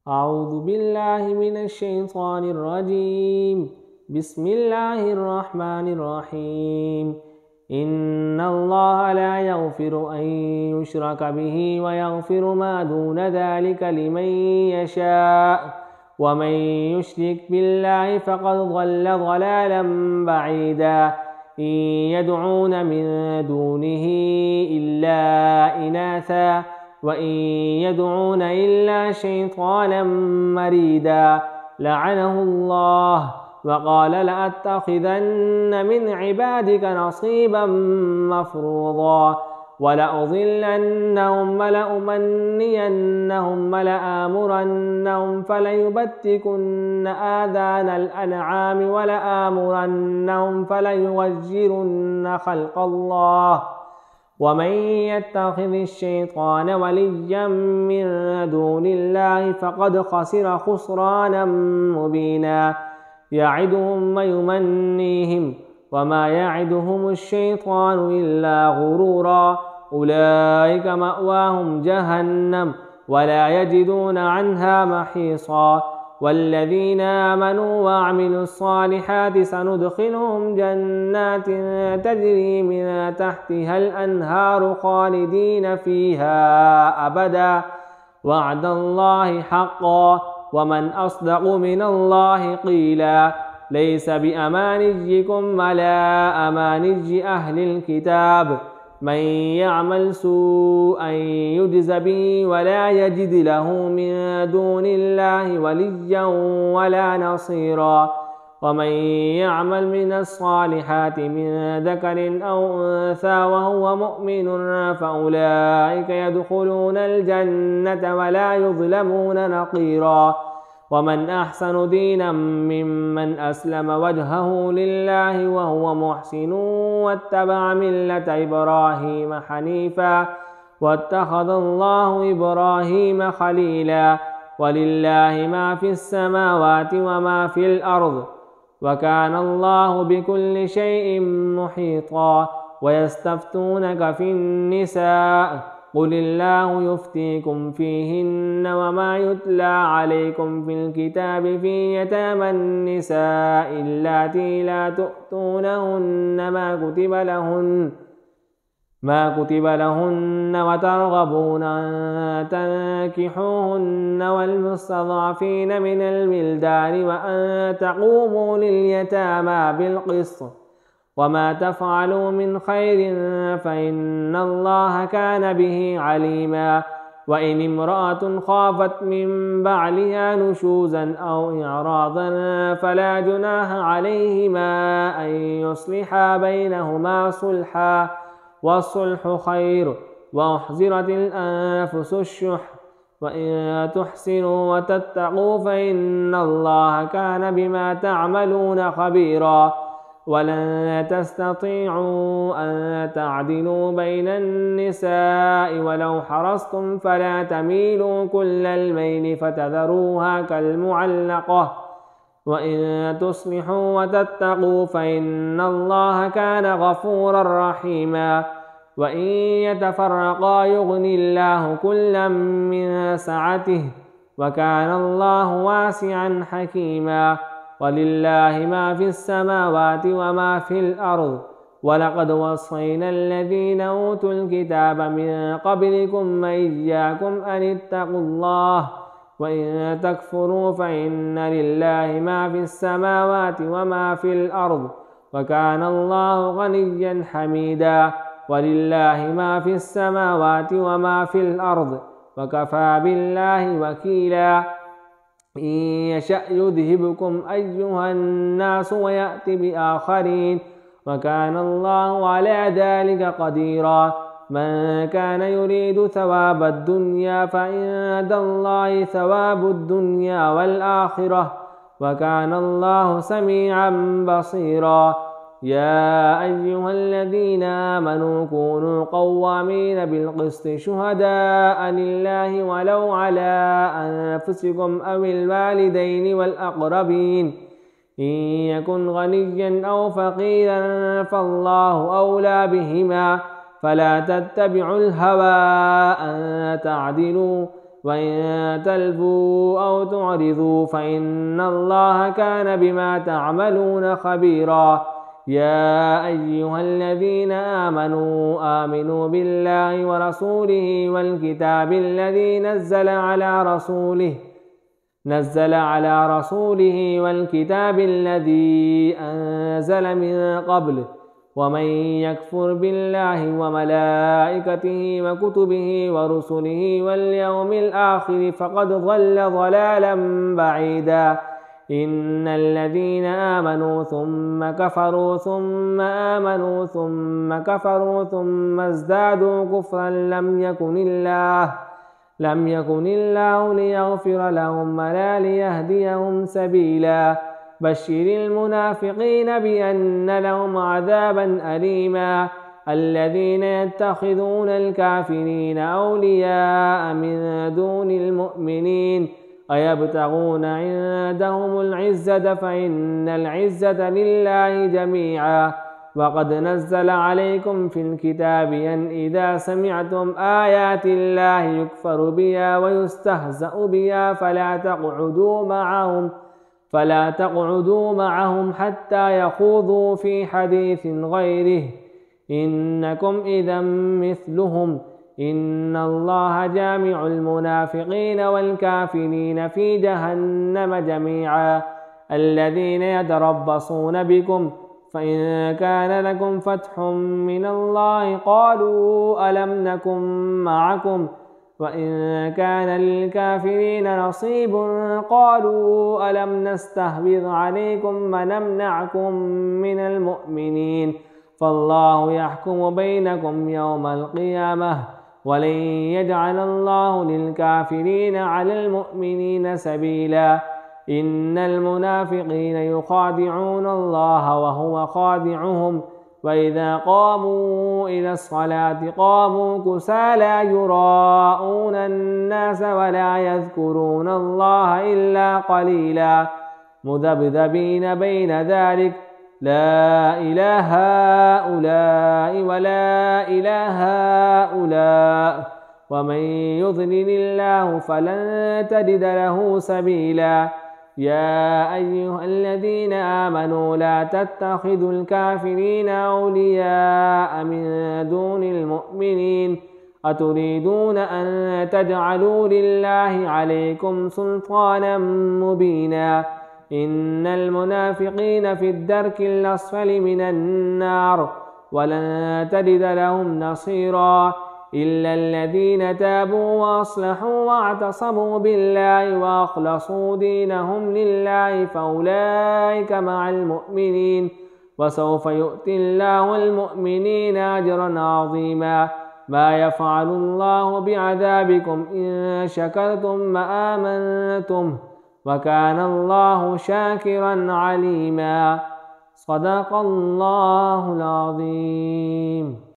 أعوذ بالله من الشيطان الرجيم. بسم الله الرحمن الرحيم. إن الله لا يغفر أن يشرك به ويغفر ما دون ذلك لمن يشاء، ومن يشرك بالله فقد ضل ضلالا بعيدا. إن يدعون من دونه إلا إناثا وإن يدعون إلا شيطانا مريدا لعنه الله، وقال لأتخذن من عبادك نصيبا مفروضا، ولأضلنهم ولأمنينهم ولآمرنهم فليبتكن آذان الأنعام ولآمرنهم فليغيرن خلق الله. ومن يتخذ الشيطان وليا من دون الله فقد خسر خسرانا مبينا. يعدهم ويمنيهم وما يعدهم الشيطان إلا غرورا. أولئك مأواهم جهنم ولا يجدون عنها محيصا. والذين آمنوا وعملوا الصالحات سندخلهم جنات تجري من تحتها الأنهار خالدين فيها أبدا، وعد الله حقا، ومن أصدق من الله قيلا. ليس بأمانيكم ولا أماني أهل الكتاب، من يعمل سوءا يجز به ولا يجد له من دون الله وليا ولا نصيرا. ومن يعمل من الصالحات من ذكر أو أنثى وهو مؤمن فأولئك يدخلون الجنة ولا يظلمون نقيرا. ومن أحسن دينا ممن أسلم وجهه لله وهو محسن واتبع ملة إبراهيم حنيفا، واتخذ الله إبراهيم خليلا. ولله ما في السماوات وما في الأرض، وكان الله بكل شيء محيطا. ويستفتونك في النساء، قل الله يفتيكم فيهن وما يتلى عليكم في الكتاب في يتامى النساء اللاتي لا تؤتونهن ما كتب لهن وترغبون أن تنكحوهن والمستضعفين من الولدان وأن تقوموا لليتامى بالقسط، وما تفعلوا من خير فإن الله كان به عليما. وإن امرأة خافت من بعلها نشوزا أو إعراضا فلا جناح عليهما أن يصلحا بينهما صلحا، والصلح خير، وأحضرت الأنفس الشح، وإن تحسنوا وتتقوا فإن الله كان بما تعملون خبيرا. ولن تستطيعوا أن تعدلوا بين النساء ولو حرصتم فلا تميلوا كل الميل فتذروها كالمعلقة، وإن تصلحوا وتتقوا فإن الله كان غفورا رحيما. وإن يتفرقا يغن الله كلا من سعته، وكان الله واسعا حكيما. ولله ما في السماوات وما في الأرض، ولقد وصينا الذين أوتوا الكتاب من قبلكم وإياكم أن اتقوا الله، وإن تكفروا فإن لله ما في السماوات وما في الأرض، وكان الله غنيا حميدا. ولله ما في السماوات وما في الأرض، وكفى بالله وكيلا. إن يشأ يذهبكم أيها الناس ويأتي بآخرين، وكان الله على ذلك قديرا. من كان يريد ثواب الدنيا فعند الله ثواب الدنيا والآخرة، وكان الله سميعا بصيرا. يا أيها الذين آمنوا كونوا قوامين بالقسط شهداء لله ولو على أنفسكم أو الوالدين والأقربين، إن يكن غنيا أو فقيرا فالله أولى بهما، فلا تتبعوا الهوى أن تعدلوا وإن تلفوا أو تعرضوا فإن الله كان بما تعملون خبيرا. يا أيها الذين آمنوا بالله ورسوله والكتاب الذي نزل على رسوله والكتاب الذي أنزل من قبل، ومن يكفر بالله وملائكته وكتبه ورسله واليوم الآخر فقد ضل ضلالا بعيدا. إن الذين آمنوا ثم كفروا ثم آمنوا ثم كفروا ثم ازدادوا كفرا لم يكن الله ليغفر لهم ولا ليهديهم سبيلا. بشر المنافقين بأن لهم عذابا أليما. الذين يتخذون الكافرين أولياء من دون المؤمنين أيبتغون عندهم العزة فإن العزة لله جميعا. وقد نزل عليكم في الكتاب أن إذا سمعتم آيات الله يكفر بها ويستهزأ بها فلا تقعدوا معهم حتى يخوضوا في حديث غيره، إنكم إذا مثلهم. إن الله جامع المنافقين والكافرين في جهنم جميعا. الذين يتربصون بكم فإن كان لكم فتح من الله قالوا ألم نكن معكم، وإن كان للكافرين نصيب قالوا ألم نستحوذ عليكم ونمنعكم من المؤمنين. فالله يحكم بينكم يوم القيامة ولن يجعل الله للكافرين على المؤمنين سبيلا. إن المنافقين يخادعون الله وهو خادعهم، وإذا قاموا إلى الصلاة قاموا كسالى يراءون الناس ولا يذكرون الله إلا قليلا، مذبذبين بين ذلك لا إله هؤلاء ولا إله هؤلاء، ومن يضلل الله فلن تجد له سبيلا. يا أيها الذين آمنوا لا تتخذوا الكافرين أولياء من دون المؤمنين، أتريدون أن تجعلوا لله عليكم سلطانا مبينا. إن المنافقين في الدرك الأسفل من النار ولن تجد لهم نصيرا إلا الذين تابوا وأصلحوا واعتصموا بالله وأخلصوا دينهم لله فأولئك مع المؤمنين، وسوف يؤتي الله المؤمنين أجرا عظيما. ما يفعل الله بعذابكم إن شكرتم وآمنتم وكان الله شاكرا عليما. صدق الله العظيم.